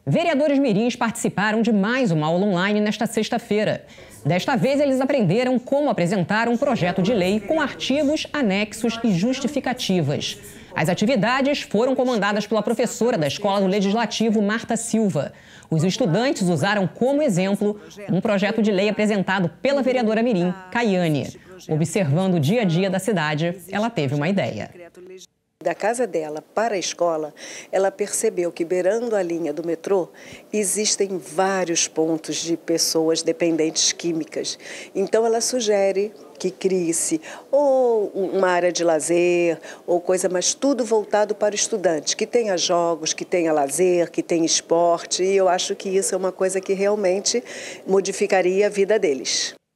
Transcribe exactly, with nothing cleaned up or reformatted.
Vereadores mirins participaram de mais uma aula online nesta sexta-feira. Desta vez, eles aprenderam como apresentar um projeto de lei com artigos, anexos e justificativas. As atividades foram comandadas pela professora da Escola do Legislativo, Marta Silva. Os estudantes usaram como exemplo um projeto de lei apresentado pela vereadora mirim, Caiane. Observando o dia a dia da cidade, ela teve uma ideia. Da casa dela para a escola, ela percebeu que, beirando a linha do metrô, existem vários pontos de pessoas dependentes químicas. Então, ela sugere que crie-se ou uma área de lazer, ou coisa, mas tudo voltado para o estudante, que tenha jogos, que tenha lazer, que tenha esporte, e eu acho que isso é uma coisa que realmente modificaria a vida deles.